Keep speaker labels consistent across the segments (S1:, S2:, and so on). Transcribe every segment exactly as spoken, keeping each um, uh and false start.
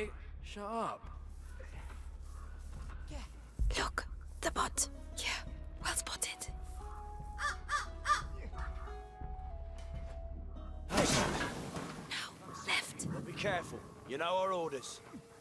S1: mate. Shut up.
S2: Look, the bot. Yeah, well spotted. Now, left.
S3: But be careful. You know our orders.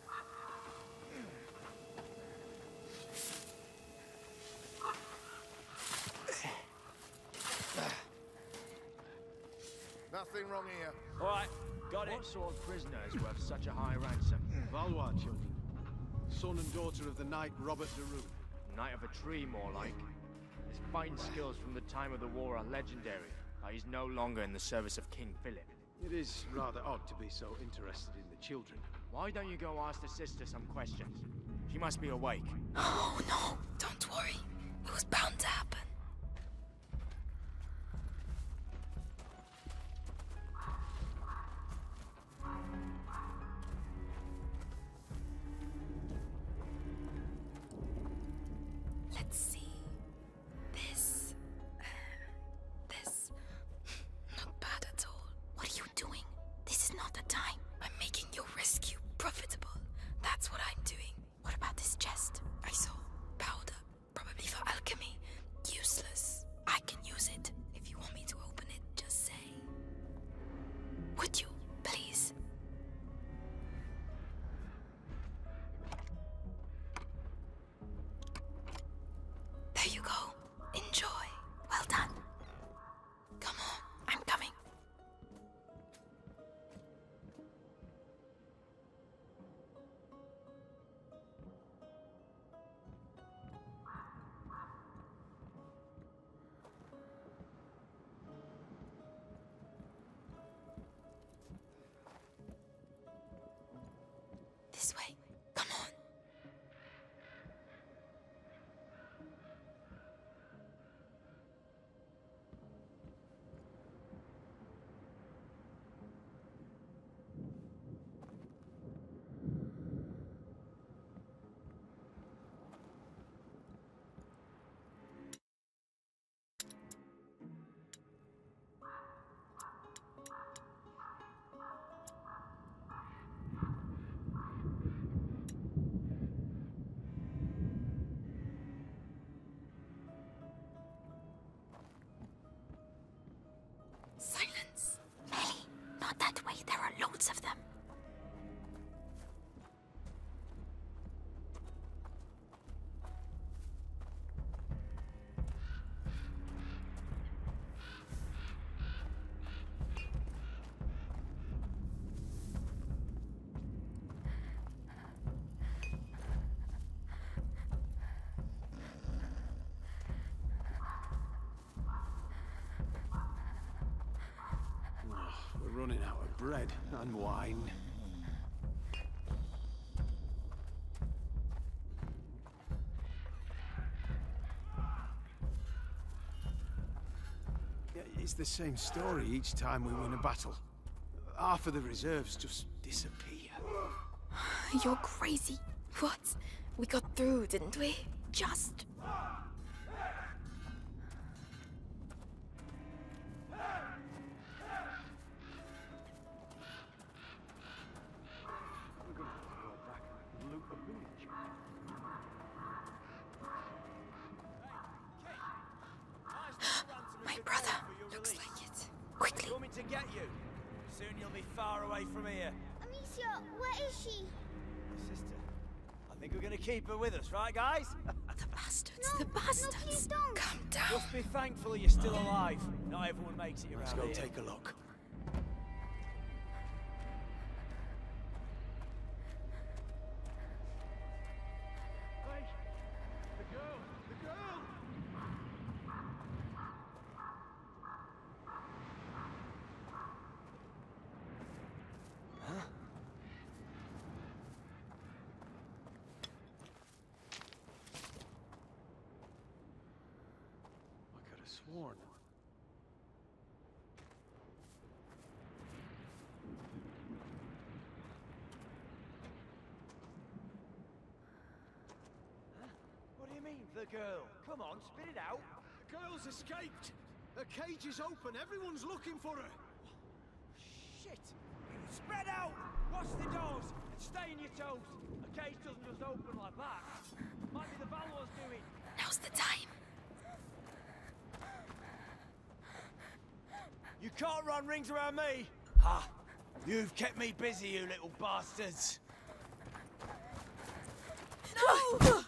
S4: Nothing wrong here.
S3: All right, got it.
S5: What sort of prisoner is worth such a high ransom?
S6: Valois children. Son and daughter of the knight Robert de Rune.
S5: Knight of a tree, more like. His fighting skills from the time of the war are legendary, but he's no longer in the service of King Philip.
S6: It is rather odd to be so interested in the children.
S5: Why don't you go ask the sister some questions? She must be awake.
S2: Oh no, don't worry. It was bound to happen. Let's see. This... This... Not bad at all. What are you doing? This is not the time. I'm making your rescue profitable. That's what I'm doing. What about this chest? I saw powder. Probably for alchemy. Useless. I can use it. If you want me to open it, just say. Would you, please? There you go. Enjoy. Well done. Come on, I'm coming. This way. Come on. Silence. Melly, not that way. There are loads of them.
S6: We're running out of bread and wine. Yeah, it's the same story each time we win a battle. Half of the reserves just disappear.
S2: You're crazy. What? We got through, didn't we? Just. My brother. Looks like it. Quickly.
S3: Coming to get you. Soon you'll be far away from here.
S7: Amicia, where is she?
S3: Sister, I think we're gonna keep her with us, right, guys?
S2: The bastards.
S7: No,
S2: the
S7: no,
S2: bastards.
S7: please don't.
S2: Calm down.
S3: Just be thankful you're still alive. Not everyone makes it around
S6: Let's go
S3: here.
S6: take a look.
S5: Hey! The girl! The girl!
S6: I could have sworn.
S3: What do you mean, the girl? Come on, spit it out.
S6: The girl's escaped! Her cage is open, everyone's looking for her!
S3: Shit! Spread out! Watch the doors and stay in your your toes. A cage doesn't just open like that. Might be the Valor's doing.
S2: Now's the time.
S3: You can't run rings around me! Ha! You've kept me busy, you little bastards!
S2: No! Please!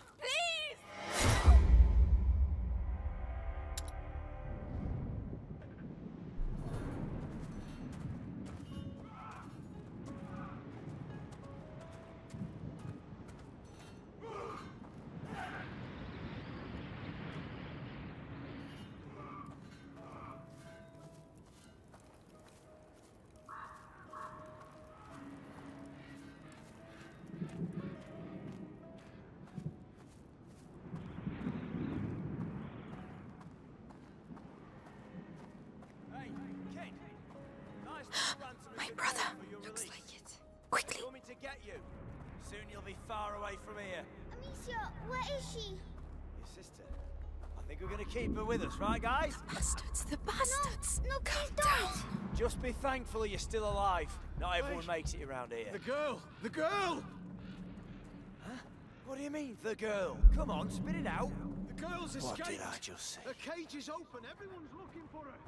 S2: My brother. Looks like it. Quickly.
S3: You want me to get you? Soon you'll be far away from here.
S7: Amicia, where is she?
S3: Your sister. I think we're gonna keep her with us, right, guys?
S2: The bastards. The bastards.
S7: No,
S2: Calm
S7: please don't.
S2: down.
S3: Just be thankful you're still alive. Not everyone
S6: Wait.
S3: makes it around here.
S6: The girl! The girl!
S3: Huh? What do you mean, the girl? Come on, spit it out.
S6: The girl's escaped!
S3: What did I just say?
S6: The cage is open. Everyone's looking for her.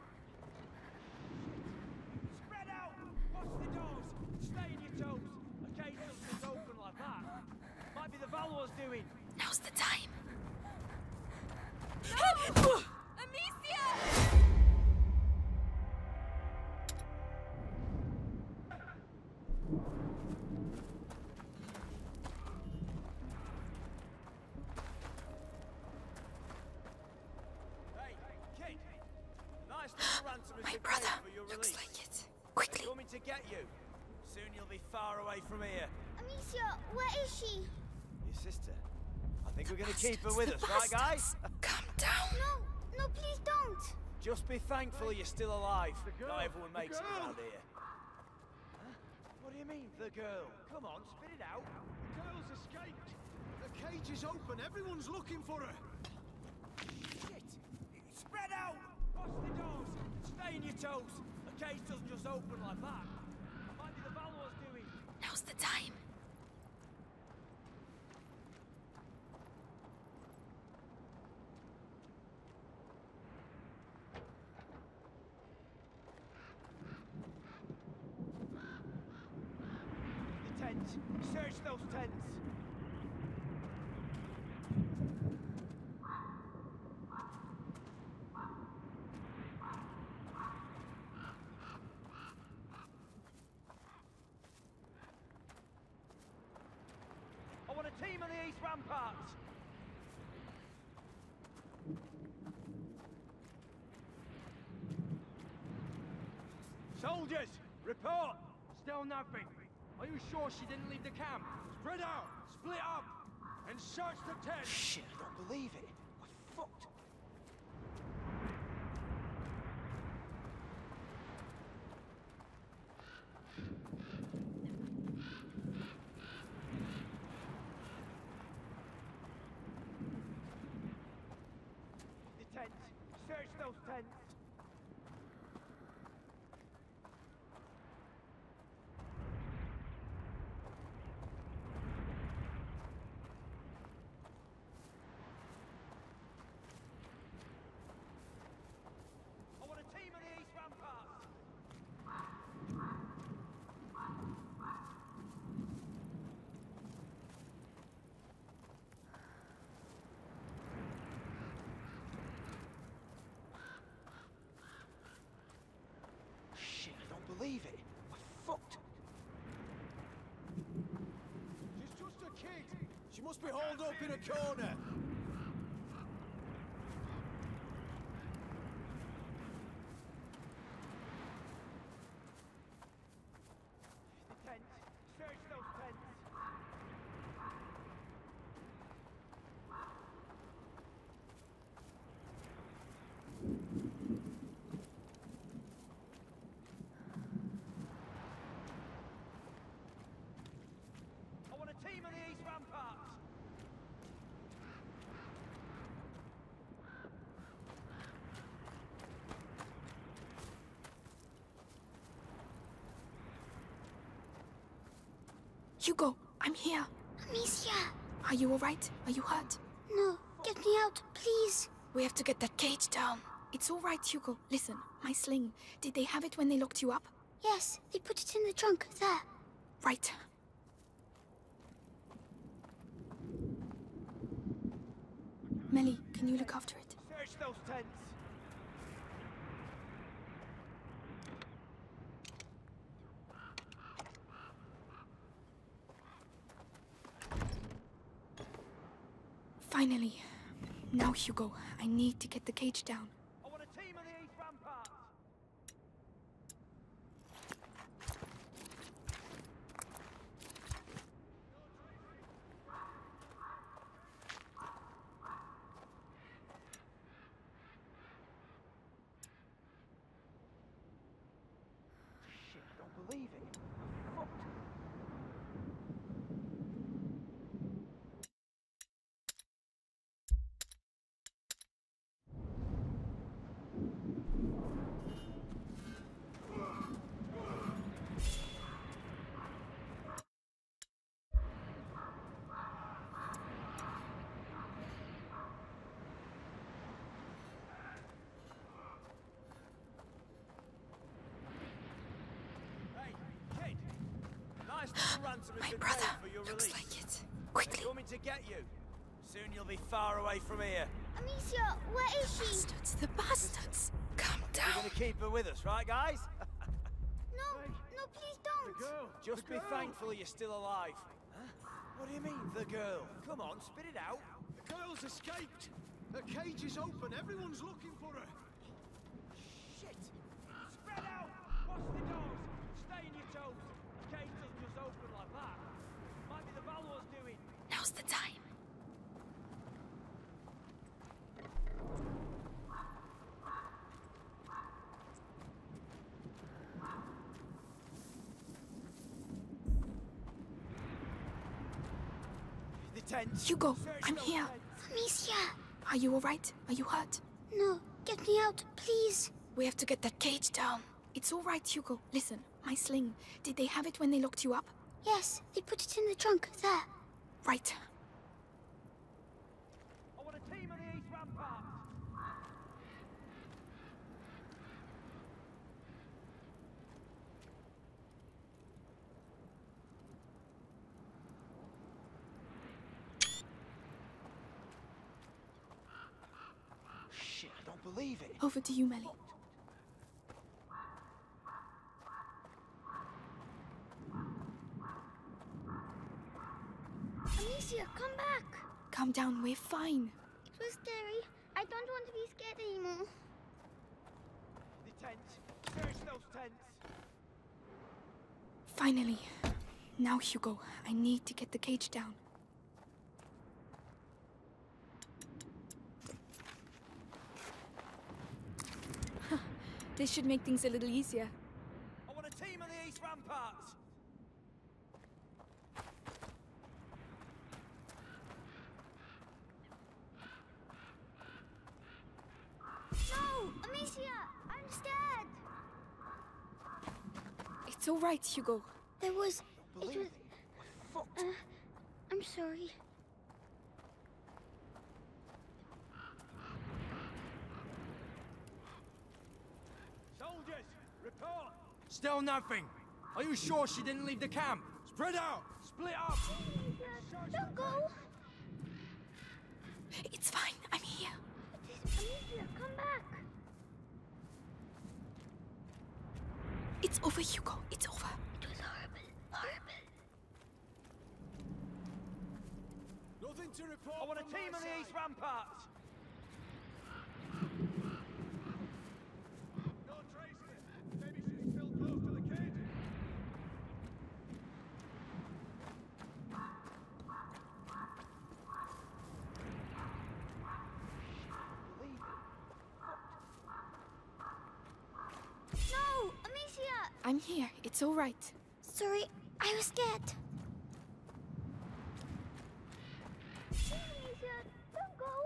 S3: Spread out! Watch the doors! Stay in your toes! A cage doesn't just open like that. Might be the Valor's doing.
S2: Now's the time. No! Amicia!
S3: Hey, kid! Nice little ransom has
S2: My
S3: been
S2: brother.
S3: paid for your
S2: Looks
S3: release.
S2: like it. Quickly.
S3: You want me to get you? Soon you'll be far away from here.
S7: Amicia, where is she?
S3: Your sister. I think we're gonna keep her
S2: Bastards,
S3: with
S2: the
S3: us, right, guys?
S2: bastards. Calm down.
S7: No, no, please don't.
S3: Just be thankful you're still alive.
S6: girl,
S3: Not everyone
S6: the
S3: makes it
S6: girl.
S3: around here. Huh? What do you mean, the girl? Come on, spit it out.
S6: The girl's escaped. The cage is open. Everyone's looking for her.
S3: Shit! Spread out! Watch the doors! Stay in your toes! A cage doesn't just open like that. Might be the Valor's doing.
S2: Now's the time.
S3: The tent. Search those tents. I want a team on the east ramparts. Soldiers, report.
S5: Still nothing. Are you sure she didn't leave the camp? Spread out, split up, and search the tent.
S3: Shit, I don't believe it. We're fucked. The tents. Search those tents. I want a team on the east ramparts. Shit, I don't believe it. We're fucked.
S6: She's just a kid. She must be hauled up in a corner.
S3: The tents. Search those tents. I want a team on the east ramparts.
S2: Hugo, I'm here.
S7: Amicia!
S2: Are you alright? Are you hurt?
S7: No, get me out, please.
S2: We have to get that cage down. It's alright, Hugo. Listen, my sling. Did they have it when they locked you up?
S7: Yes, they put it in the trunk, there.
S2: Right. Melly, can you look after it?
S3: Search those tents.
S2: Finally. Now, Hugo, I need to get the cage down.
S3: I want a team of the East Ramparts. Shit, I don't believe it. Fucked.
S2: My brother. Looks like it. Quickly.
S3: Coming to get you. Soon you'll be far away from here.
S7: Amicia, where is she?
S2: Bastards, the bastards. Calm
S3: We're
S2: down.
S3: gonna keep her with us, right, guys?
S7: No, no, please don't.
S3: Just be thankful you're still alive. Huh? What do you mean, the girl? Come on, spit it out.
S6: The girl's escaped. Her cage is open. Everyone's looking for her.
S3: Shit! Spread out! Watch the doors! Stay on your toes! The cage doesn't just open like that. Might be the Valor's doing.
S2: Now's the time.
S3: The tent.
S2: Hugo,
S3: Search
S2: I'm
S3: those
S2: here.
S3: tents.
S7: Amicia!
S2: Are you alright? Are you hurt?
S7: No, get me out, please.
S2: We have to get that cage down. It's alright, Hugo. Listen, my sling. Did they have it when they locked you up?
S7: Yes, they put it in the trunk, there.
S2: Right.
S3: I want a team of the East Ramparts. Shit, I don't believe it.
S2: Over to you, Melly.
S7: Amicia, come back.
S2: Calm down, we're fine.
S7: It was scary. I don't want to be scared anymore.
S3: The tent. Search those tents.
S2: Finally. Now, Hugo, I need to get the cage down. This should make things a little easier.
S3: I want a team of the East Ramparts.
S7: No, Amicia, I'm scared.
S2: It's all right, Hugo.
S7: There was...
S3: Believe
S7: it was...
S3: it. We're fucked.
S7: Uh, I'm sorry.
S3: Soldiers, report.
S5: Still nothing. Are you sure she didn't leave the camp? Spread out! Split up!
S7: Don't go.
S2: It's fine, I'm here.
S7: Amicia, come back.
S2: It's over, Hugo. It's over.
S7: It was horrible, horrible.
S6: Nothing to report.
S3: I want a
S6: from
S3: team
S6: my
S3: of the
S6: side.
S3: East Ramparts.
S6: No traces. Maybe she's still close to the cage.
S3: Believe it.
S7: No, Amicia.
S2: I'm here. It's all right.
S7: Sorry, I was scared. Amicia, don't go.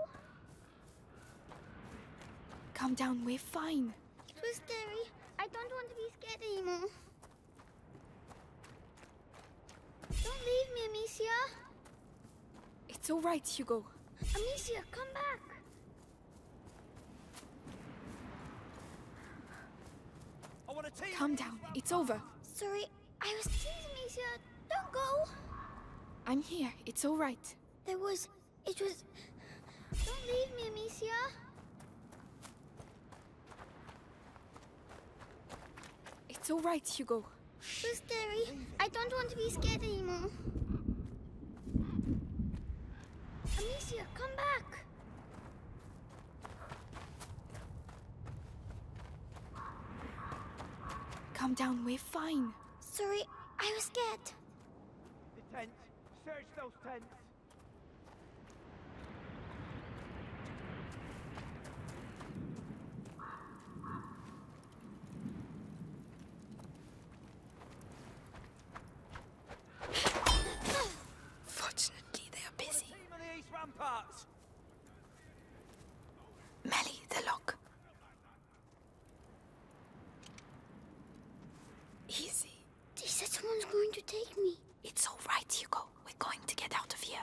S2: Calm down, we're fine.
S7: It was scary. I don't want to be scared anymore. Don't leave me, Amicia.
S2: It's all right, Hugo.
S7: Amicia, come back.
S3: I want to team.
S2: Calm down. It's over.
S7: Sorry, I was teasing Amicia. Don't go.
S2: I'm here. It's all right.
S7: There was... It was... Don't leave me, Amicia.
S2: It's all right, Hugo.
S7: So scary. I don't want to be scared anymore. Amicia, come back.
S2: Calm down. We're fine.
S7: Sorry, I was scared.
S3: The tents. Search those tents.
S2: Fortunately, they are busy.
S3: Team on the east ramparts.
S2: Melly, the lock. Easy.
S7: They said someone's going to take me.
S2: It's all right, Hugo. We're going to get out of here.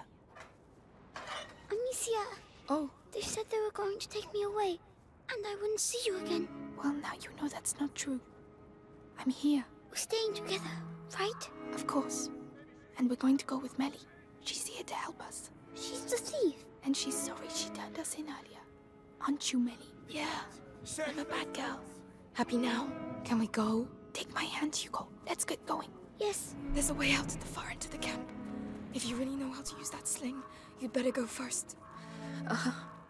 S7: Amicia,
S2: Oh,
S7: they said they were going to take me away, and I wouldn't see you again.
S2: well, now you know that's not true. I'm here,
S7: We're staying together, right?
S2: of course. And we're going to go with Melly. She's here to help us.
S7: She's the thief.
S2: And she's sorry she turned us in earlier. Aren't you, Melly? Yeah,
S3: Search
S2: I'm a
S3: those
S2: bad girl.
S3: tents.
S2: Happy now? Can we go? Take my hand, Hugo. Let's get going.
S7: Yes.
S2: There's a way out at the far end of the camp. If you really know how to use that sling, you'd better go first. Uh-huh.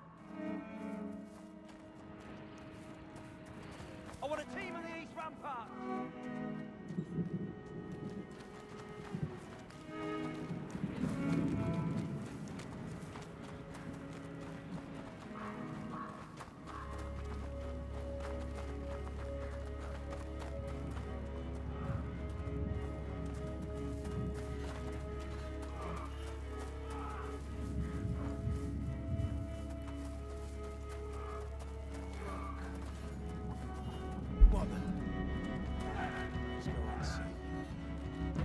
S3: I want a team on the east ramparts.
S6: What the? Let's go and see.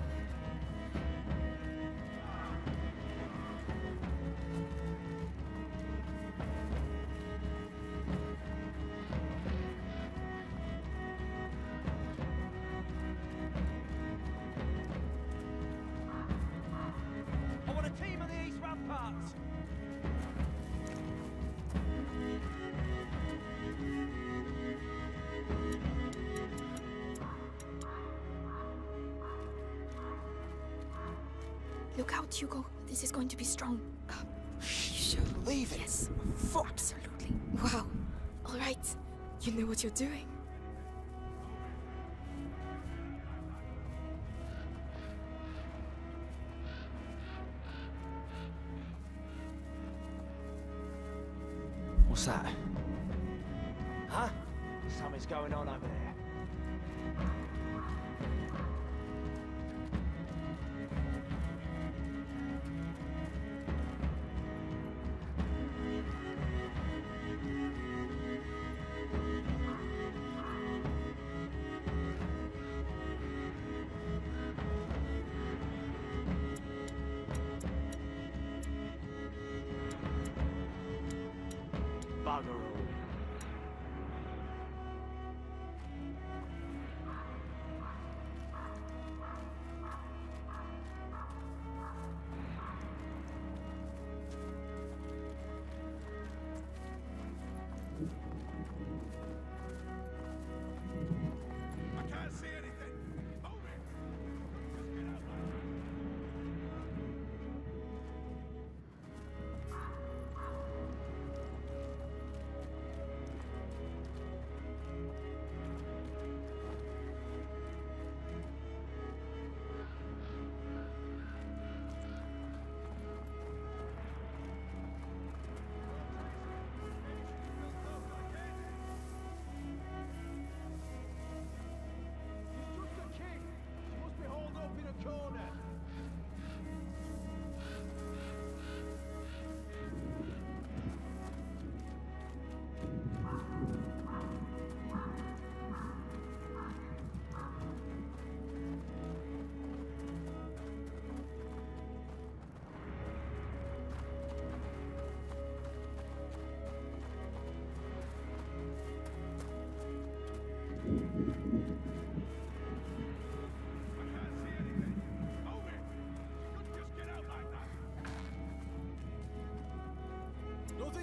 S3: I want a team on the east ramparts.
S2: Look out, Hugo. This is going to be strong. Uh, you sure?
S6: Leave it.
S2: Yes.
S6: Fuck.
S2: Absolutely. Wow. All right. You know what you're doing.
S6: What's that?
S3: Huh? Something's going on over there. Bugger all.
S6: I can't see anything. Move it. Just get out, man.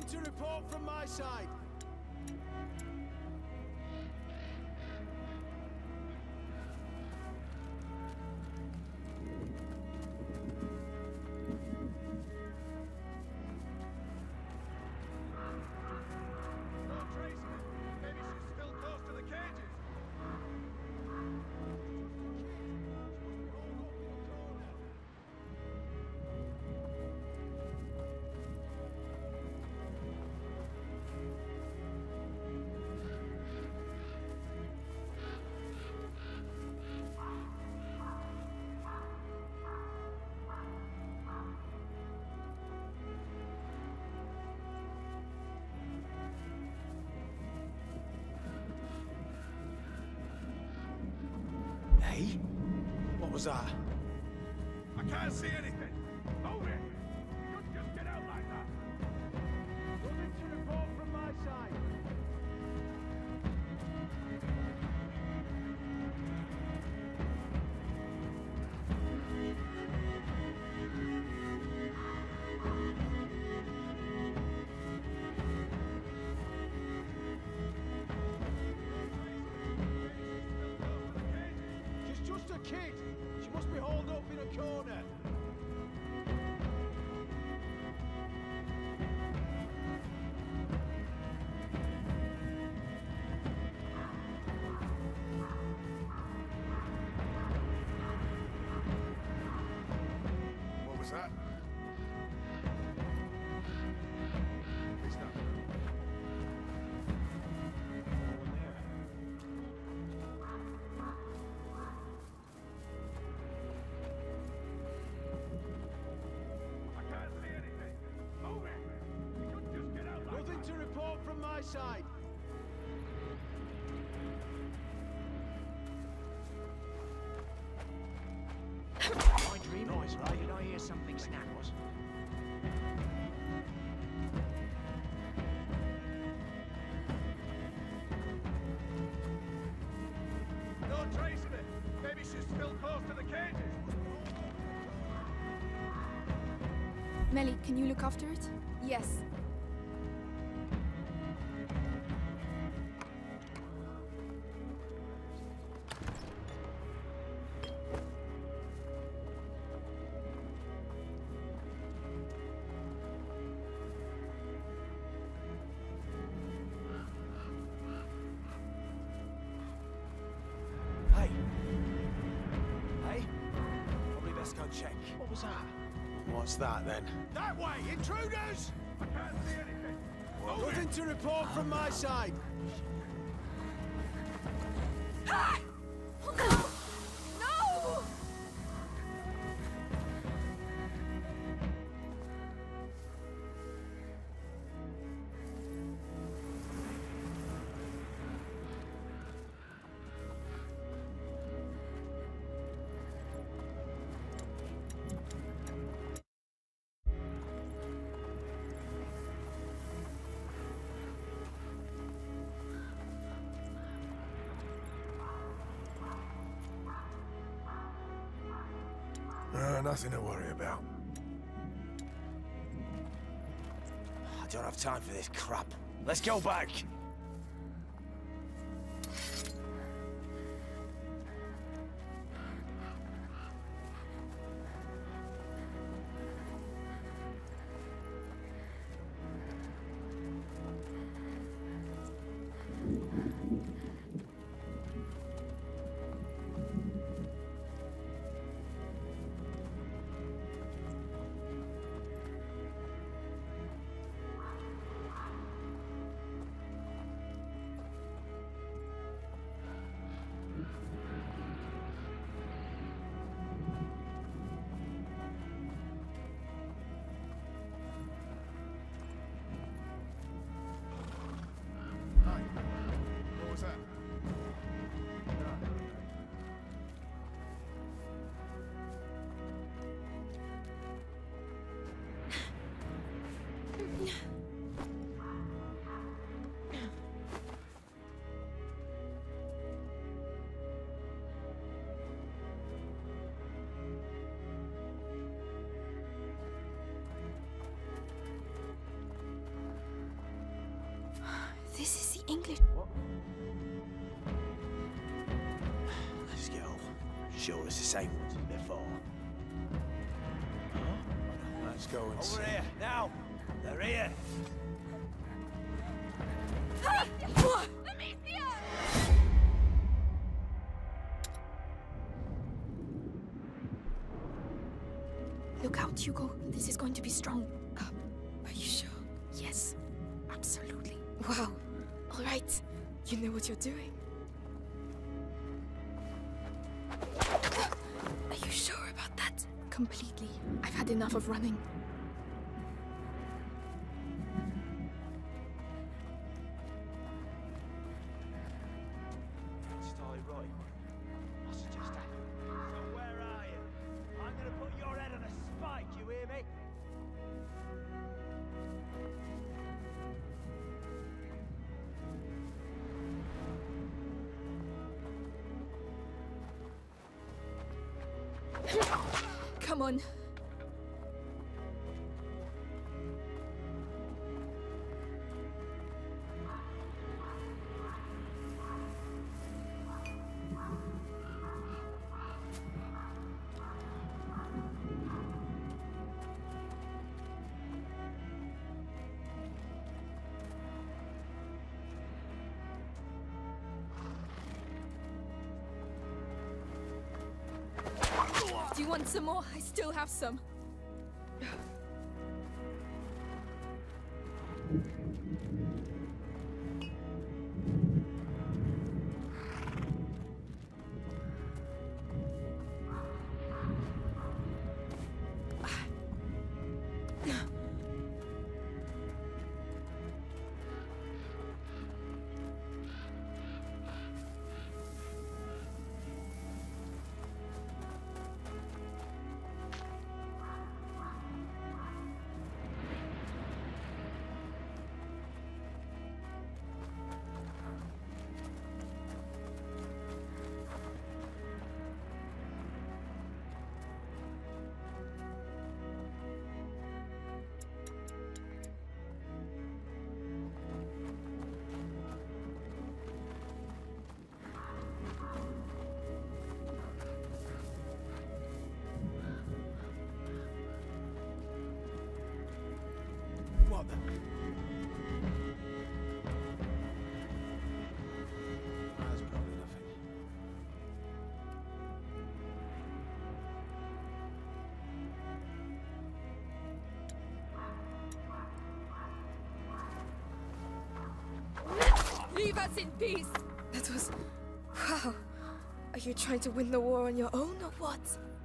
S6: to report from my side. Hey? What was that?
S1: I can't see anything. Move it! You couldn't just get out like that.
S6: Nothing to report from my side. She's just a kid. She must be holed up in a corner.
S1: What was that? It's not.
S6: No one there.
S1: I can't see anything. Move it! You couldn't just get out like
S6: Nothing
S1: that.
S6: to report from my side.
S4: My dream noise, right? Did I hear something snap? Was
S1: No trace of it. Maybe she's still close to the cages.
S2: Melly, can you look after it? Yes.
S6: Hey. Hey? Probably best go check.
S4: what was that?
S6: What's that then?
S1: That way! Intruders! I can't see anything. Move
S6: Nothing
S1: it!
S6: to report from my side.
S2: No!
S1: Uh, nothing to worry about.
S6: I don't have time for this crap. Let's go back.
S2: English.
S4: What?
S8: Let's go. Sure it's the same ones as before.
S6: Let's go and see.
S3: Over here, now! They're here!
S2: Amicia! Look out, Hugo. This is going to be strong. Uh, are you sure? Yes, absolutely. Wow. All right. You know what you're doing. Are you sure about that? Completely. I've had enough of running.
S3: Starry right. I suggest that. So where are you? I'm gonna put your head on a spike, you hear me?
S2: Come on. Do you want some more? I still have some.
S6: What the? That's probably nothing.
S2: Leave us in peace! That was... Wow. Are you trying to win the war on your own or what?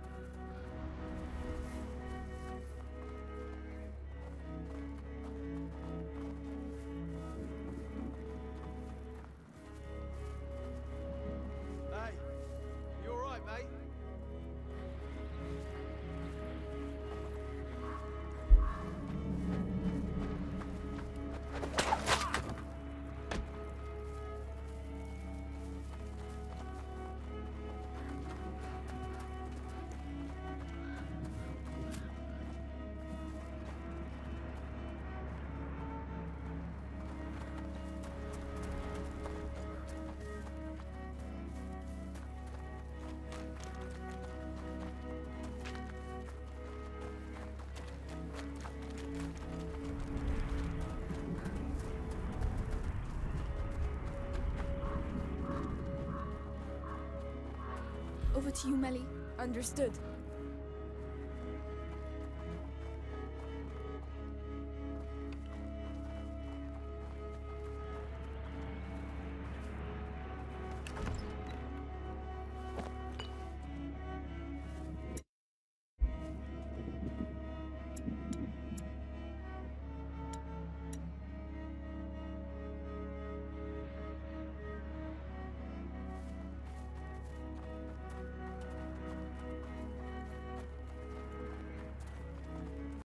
S6: Hey, you alright, mate?
S2: Over to you, Melly. Understood.